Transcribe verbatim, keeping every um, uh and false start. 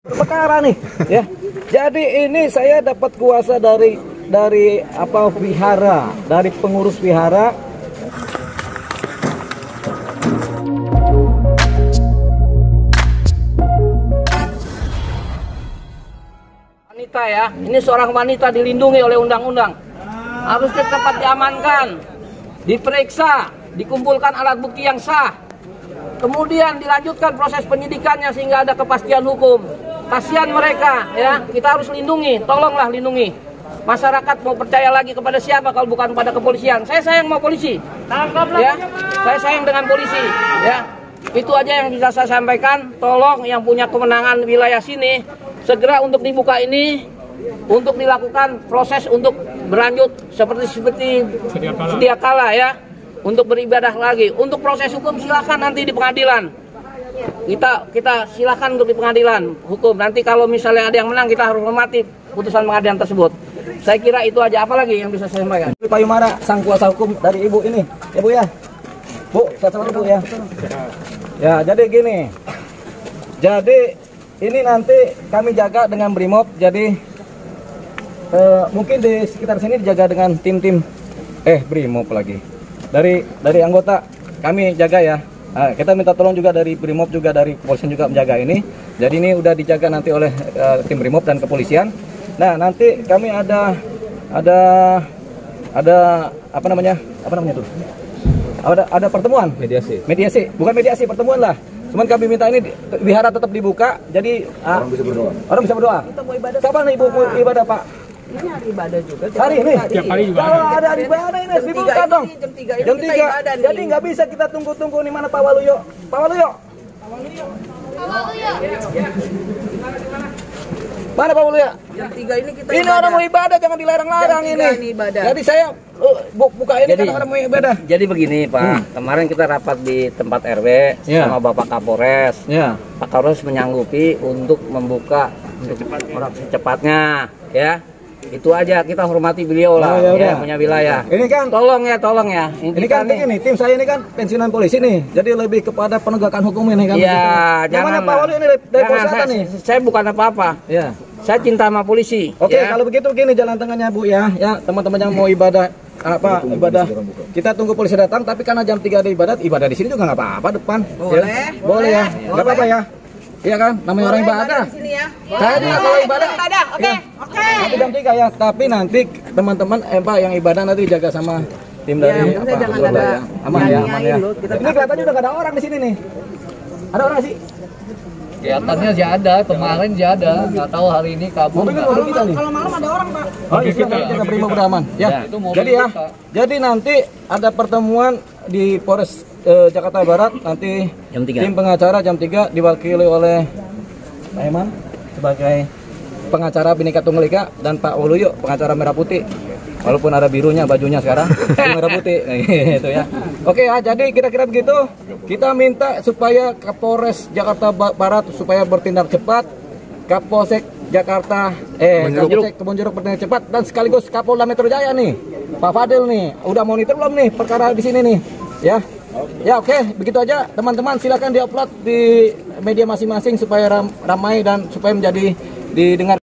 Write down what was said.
perkara nih, ya. Jadi ini saya dapat kuasa dari dari apa wihara, dari pengurus wihara. Wanita ya, ini seorang wanita dilindungi oleh undang-undang. Harus cepat diamankan, diperiksa, dikumpulkan alat bukti yang sah. Kemudian dilanjutkan proses penyidikannya sehingga ada kepastian hukum. Kasihan mereka ya, kita harus lindungi, tolonglah lindungi. Masyarakat mau percaya lagi kepada siapa kalau bukan pada kepolisian. Saya sayang mau polisi. Ya, saya sayang dengan polisi ya. Itu aja yang bisa saya sampaikan. Tolong yang punya kewenangan wilayah sini segera untuk dibuka ini, untuk dilakukan proses untuk berlanjut seperti seperti sedia kala ya, untuk beribadah lagi. Untuk proses hukum silakan nanti di pengadilan. Kita kita silakan untuk di pengadilan hukum. Nanti kalau misalnya ada yang menang, kita harus hormati putusan pengadilan tersebut. Saya kira itu aja. Apalagi yang bisa saya sampaikan? Pak Yumara, sang kuasa hukum dari ibu ini, ya bu ya. Bu, saya sama bu ya. Ya, jadi gini. Jadi ini nanti kami jaga dengan Brimob. Jadi eh, mungkin di sekitar sini dijaga dengan tim-tim eh Brimob lagi. Dari dari anggota kami jaga ya. Nah, kita minta tolong juga dari Brimob, juga dari kepolisian juga menjaga ini. Jadi ini udah dijaga nanti oleh uh, tim Brimob dan kepolisian. Nah, nanti kami ada ada ada apa namanya? Apa namanya tuh? Ada ada pertemuan, mediasi. Mediasi, bukan mediasi, pertemuan lah. Cuman kami minta ini wihara tetap dibuka. Jadi orang ah, bisa berdoa. Orang bisa berdoa. Kapan Ibu ibadah, Pak? Ini hari ibadah juga. Hari ini? Tiap hari juga. Kalau ada hari ibadah ini dibuka dong. Jam tiga ini jam tiga. Jadi nggak bisa kita tunggu-tunggu nih. Mana Pak Waluyo? Pak Waluyo? Pak Waluyo. Mana Pak Waluyo? Jam tiga ini kita ini ibadah. Orang mau ibadah, jangan dilarang-larang ini. ini ibadah. Jadi saya uh, buka ini jadi, kan orang mau ibadah. Jadi begini Pak, hmm. kemarin kita rapat di tempat R W yeah. sama Bapak Kapolres. Yeah. Pak Kapolres menyanggupi untuk membuka secepatnya. secepatnya ya. Itu aja, kita hormati beliau lah, oh, ya, ya punya wilayah. Ini kan tolong ya, tolong ya. Ini, ini kan ini tim saya ini kan pensiunan polisi nih, jadi lebih kepada penegakan hukum ini kan. Iya, jangan. Pak Wali ini dari, dari jangan, saya, nih. Saya bukan apa-apa. Ya. Saya cinta sama polisi. Oke, ya. Kalau begitu gini jalan tengahnya Bu ya, ya teman-teman yang mau ibadah apa ibadah kita tunggu polisi datang, tapi karena jam tiga ada ibadat, ibadah di sini juga nggak apa-apa depan. Boleh, ya. Boleh ya, nggak apa-apa ya. Iya kan, namanya orang ibadah. Ya. Saya juga kalau ibadah. Oke, ya. Oke. Nanti jam tiga ya, tapi nanti teman-teman eh Pak yang ibadah nanti jaga sama tim dari ya, apa? Jangan ada ya. Aman ya, aman ya. Kita ini kelihatannya udah gak ada orang di sini nih. Ada orang sih? Kelihatannya sih ada, kemarin sih ada, nggak tahu hari ini kabur. Mobil mobil kita nih. Kalau malam ada orang Pak. Oh iya, kita jaga Brimob udah aman. Ya. ya jadi ya, kita. Jadi nanti ada pertemuan di Polres eh, Jakarta Barat nanti jam tiga. Tim pengacara jam tiga diwakili oleh Pak Eman sebagai pengacara Bhinneka Tunggal Ika dan Pak Waluyo pengacara merah putih. Walaupun ada birunya bajunya sekarang merah putih gitu ya. Oke ya, jadi kira-kira begitu. Kita minta supaya Kapolres Jakarta Barat supaya bertindak cepat, Kapolsek Jakarta eh Kapolsek Kebonjeruk bertindak cepat, dan sekaligus Kapolda Metro Jaya nih Pak Fadil nih udah monitor belum nih perkara di sini nih ya. Ya oke, okay. Begitu aja teman-teman, silakan diupload di media masing-masing supaya ram ramai dan supaya menjadi didengar.